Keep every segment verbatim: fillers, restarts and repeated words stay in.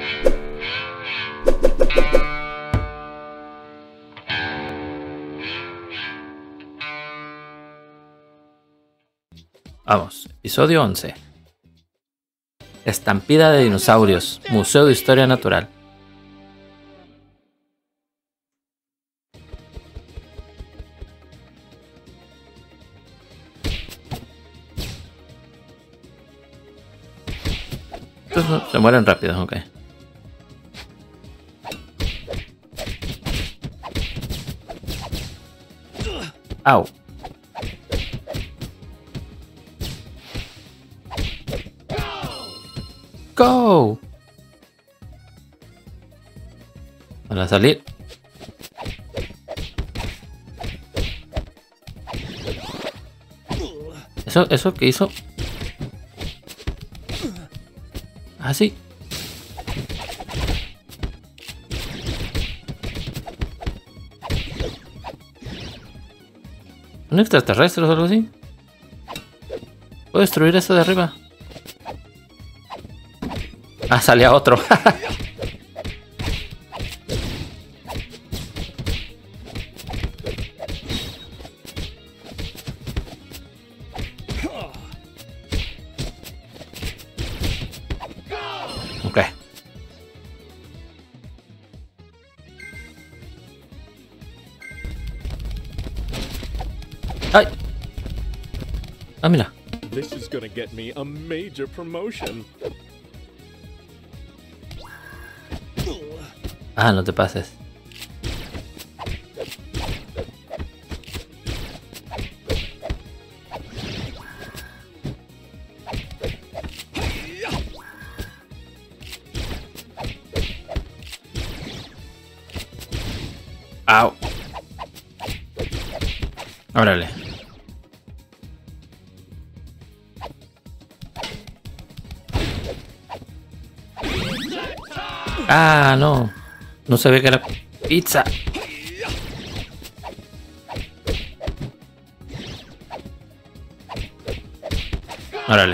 Vamos, episodio once. Estampida de dinosaurios, Museo de Historia Natural. Estos se mueren rápido, ok. Au. Go. Para salir. Eso, eso que hizo. Así. ¿Un extraterrestre o algo así? ¿Puedo destruir esto de arriba? Ah, salía otro. Ok. ¡Ay! Ah, mira. This is gonna get me a major promotion. Ah, no te pases. Au. Órale. Ah, no. No se ve que era pizza. Órale.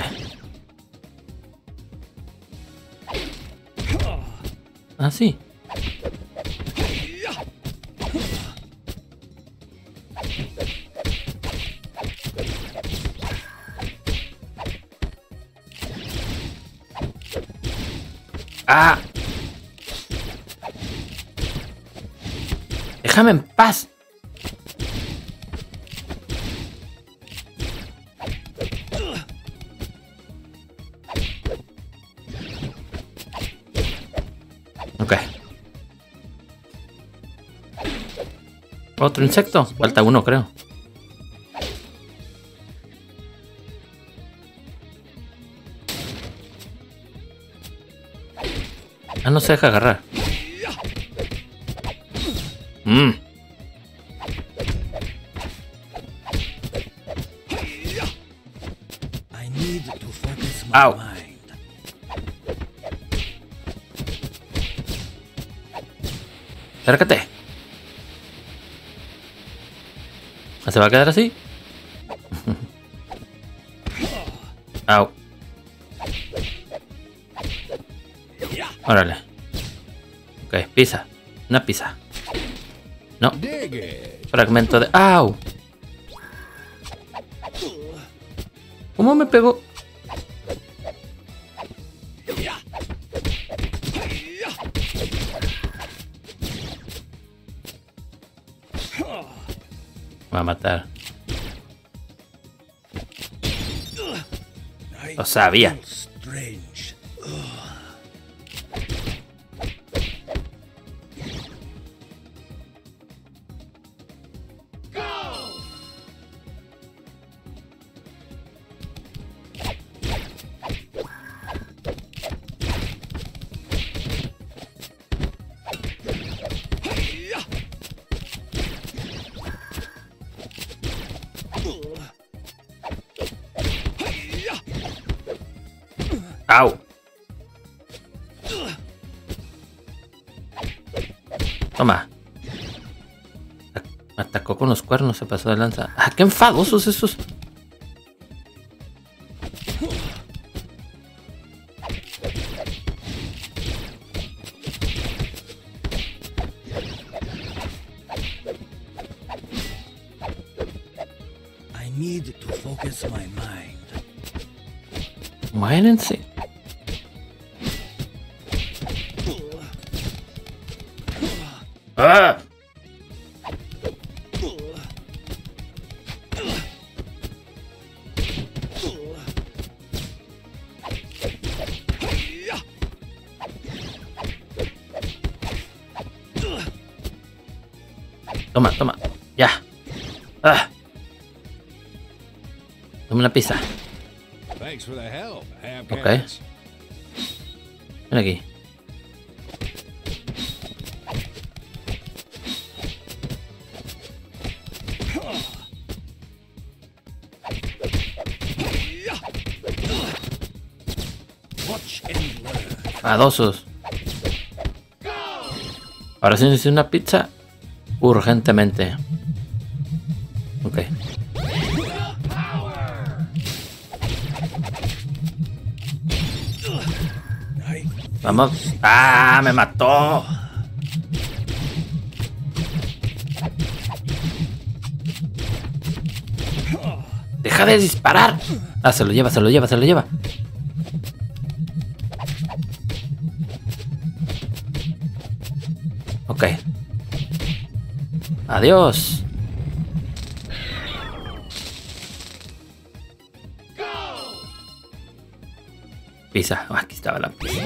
Ah, sí. Ah. Déjame en paz. Ok. Otro insecto. Falta uno, creo. Ah, no se deja agarrar. Mmm. Au. Acércate. ¿Se va a quedar así? Au. Órale. Ok, pizza. Una pizza. No. Fragmento de... ¡Au! ¿Cómo me pegó? Me va a matar. Lo sabía. Au. Toma. Me atacó con los cuernos, se pasó de lanza. ¡Ah, qué enfadosos esos! need to focus my mind. Muérense. ¡Ah! Toma, toma. Ya. Ah. Toma una pizza. Thanks for the help. Have Ok. carrots. Ven aquí. Watch and learn. Adosos. Ahora sí necesito una pizza. Urgentemente. Ok. Vamos. ¡Ah! ¡Me mató! ¡Deja de disparar! Ah, se lo lleva, se lo lleva, se lo lleva. Ok. Adiós. Pizza. Oh, aquí estaba la pizza.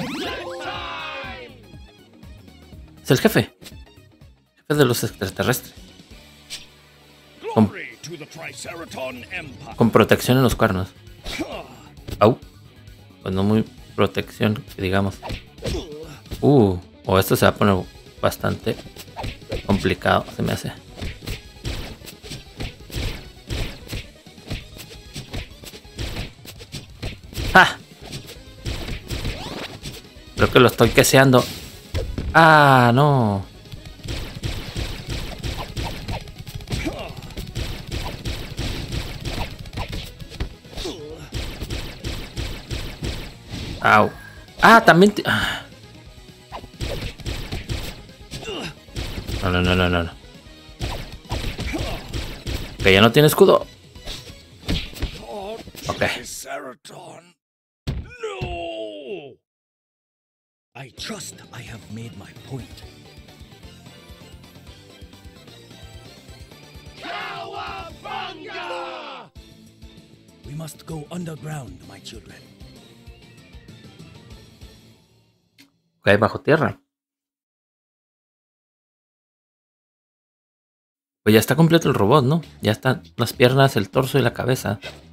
Es el jefe. Jefe de los extraterrestres. Con, Glory to the Triceraton Empire. con protección en los cuernos. Au. Pues no muy protección, que digamos. Uh. O esto se va a poner bastante complicado, se me hace. ¡Ah! Creo que lo estoy queseando. ¡Ah, no! ¡Au! ¡Ah, también! Te... Ah. No, no, no, no, no. Que ya no tiene escudo. Ok. Triceraton. No! I trust I have made my point. Cowabunga! We must go underground, my children. Ok, bajo tierra. Pues ya está completo el robot, ¿no? Ya están las piernas, el torso y la cabeza.